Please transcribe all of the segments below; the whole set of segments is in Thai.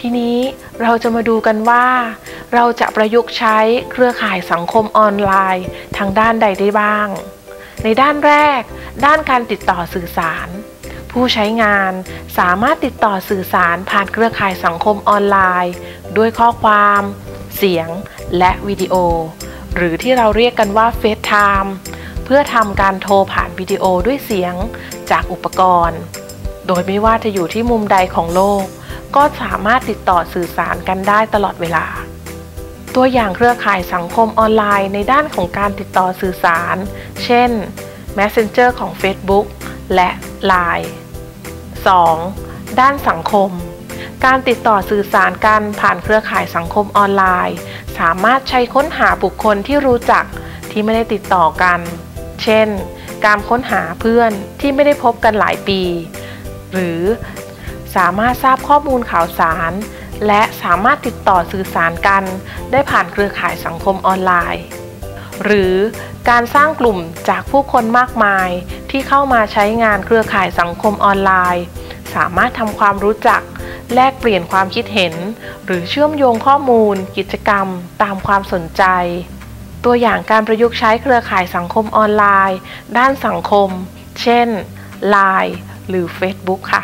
ทีนี้เราจะมาดูกันว่าเราจะประยุกต์ใช้เครือข่ายสังคมออนไลน์ทางด้านใดได้บ้าง ในด้านแรกด้านการติดต่อสื่อสารผู้ใช้งานสามารถติดต่อสื่อสารผ่านเครือข่ายสังคมออนไลน์ด้วยข้อความเสียงและวิดีโอหรือที่เราเรียกกันว่า FaceTime เพื่อทำการโทรผ่านวิดีโอด้วยเสียงจากอุปกรณ์โดยไม่ว่าจะอยู่ที่มุมใดของโลกก็สามารถติดต่อสื่อสารกันได้ตลอดเวลาตัวอย่างเครือข่ายสังคมออนไลน์ในด้านของการติดต่อสื่อสารเช่น Messenger ของ Facebook และ LINE 2. ด้านสังคมการติดต่อสื่อสารกันผ่านเครือข่ายสังคมออนไลน์สามารถใช้ค้นหาบุคคลที่รู้จักที่ไม่ได้ติดต่อกันเช่นการค้นหาเพื่อนที่ไม่ได้พบกันหลายปีหรือสามารถทราบข้อมูลข่าวสารและสามารถติดต่อสื่อสารกันได้ผ่านเครือข่ายสังคมออนไลน์หรือการสร้างกลุ่มจากผู้คนมากมายที่เข้ามาใช้งานเครือข่ายสังคมออนไลน์สามารถทำความรู้จักแลกเปลี่ยนความคิดเห็นหรือเชื่อมโยงข้อมูลกิจกรรมตามความสนใจตัวอย่างการประยุกต์ใช้เครือข่ายสังคมออนไลน์ด้านสังคมเช่น LINE หรือ Facebook ค่ะ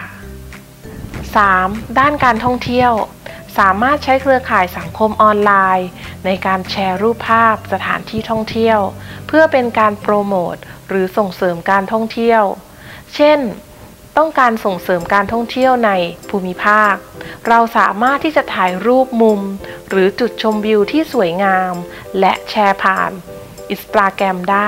3. ด้านการท่องเที่ยวสามารถใช้เครือข่ายสังคมออนไลน์ในการแชร์รูปภาพสถานที่ท่องเที่ยวเพื่อเป็นการโปรโมทหรือส่งเสริมการท่องเที่ยวเช่นต้องการส่งเสริมการท่องเที่ยวในภูมิภาคเราสามารถที่จะถ่ายรูปมุมหรือจุดชมวิวที่สวยงามและแชร์ผ่าน Instagram ได้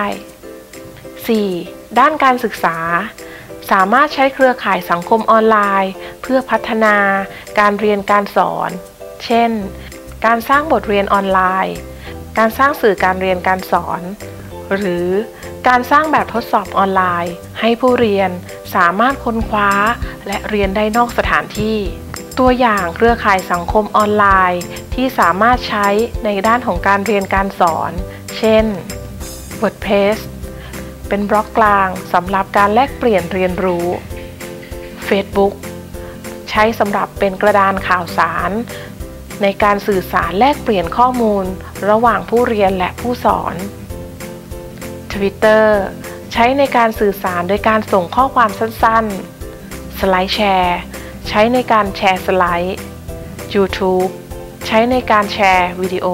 4. ด้านการศึกษาสามารถใช้เครือข่ายสังคมออนไลน์เพื่อพัฒนาการเรียนการสอนเช่นการสร้างบทเรียนออนไลน์การสร้างสื่อการเรียนการสอนหรือการสร้างแบบทดสอบออนไลน์ให้ผู้เรียนสามารถค้นคว้าและเรียนได้นอกสถานที่ตัวอย่างเครือข่ายสังคมออนไลน์ที่สามารถใช้ในด้านของการเรียนการสอนเช่น WordPress เป็นบล็อกกลางสำหรับการแลกเปลี่ยนเรียนรู้ Facebook ใช้สำหรับเป็นกระดานข่าวสารในการสื่อสารแลกเปลี่ยนข้อมูลระหว่างผู้เรียนและผู้สอน Twitter ใช้ในการสื่อสารโดยการส่งข้อความสั้นๆสไลด์แชร์ใช้ในการแชร์สไลด์ YouTube ใช้ในการแชร์วิดีโอ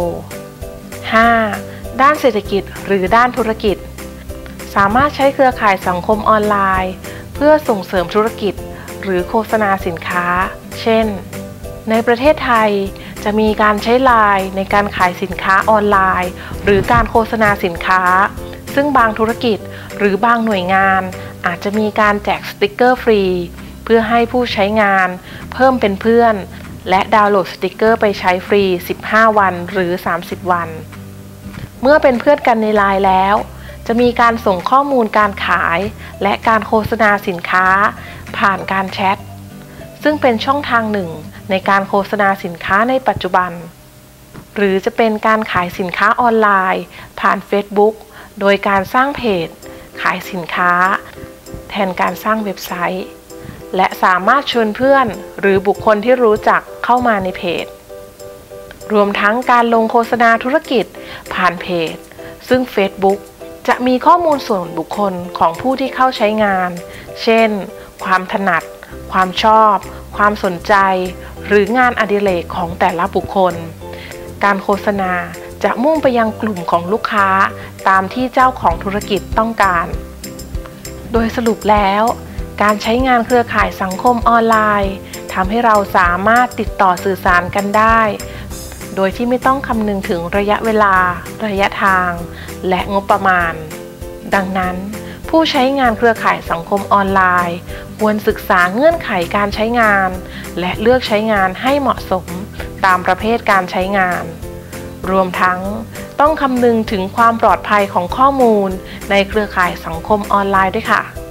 5. ด้านเศรษฐกิจหรือด้านธุรกิจสามารถใช้เครือข่ายสังคมออนไลน์เพื่อส่งเสริมธุรกิจหรือโฆษณาสินค้าเช่นในประเทศไทยจะมีการใช้ LINE ในการขายสินค้าออนไลน์หรือการโฆษณาสินค้าซึ่งบางธุรกิจหรือบางหน่วยงานอาจจะมีการแจกสติกเกอร์ฟรีเพื่อให้ผู้ใช้งานเพิ่มเป็นเพื่อนและดาวน์โหลดสติกเกอร์ไปใช้ฟรี15วันหรือ30วันเมื่อเป็นเพื่อนกันใน LINE แล้วจะมีการส่งข้อมูลการขายและการโฆษณาสินค้าผ่านการแชทซึ่งเป็นช่องทางหนึ่งในการโฆษณาสินค้าในปัจจุบันหรือจะเป็นการขายสินค้าออนไลน์ผ่าน Facebook โดยการสร้างเพจขายสินค้าแทนการสร้างเว็บไซต์และสามารถชวนเพื่อนหรือบุคคลที่รู้จักเข้ามาในเพจรวมทั้งการลงโฆษณาธุรกิจผ่านเพจซึ่ง Facebook จะมีข้อมูลส่วนบุคคลของผู้ที่เข้าใช้งานเช่นความถนัดความชอบความสนใจหรืองานอดิเรกของแต่ละบุคคลการโฆษณาจะมุ่งไปยังกลุ่มของลูกค้าตามที่เจ้าของธุรกิจต้องการโดยสรุปแล้วการใช้งานเครือข่ายสังคมออนไลน์ทำให้เราสามารถติดต่อสื่อสารกันได้โดยที่ไม่ต้องคำนึงถึงระยะเวลาระยะทางและงบประมาณดังนั้นผู้ใช้งานเครือข่ายสังคมออนไลน์ควรศึกษาเงื่อนไขการใช้งานและเลือกใช้งานให้เหมาะสมตามประเภทการใช้งานรวมทั้งต้องคำนึงถึงความปลอดภัยของข้อมูลในเครือข่ายสังคมออนไลน์ด้วยค่ะ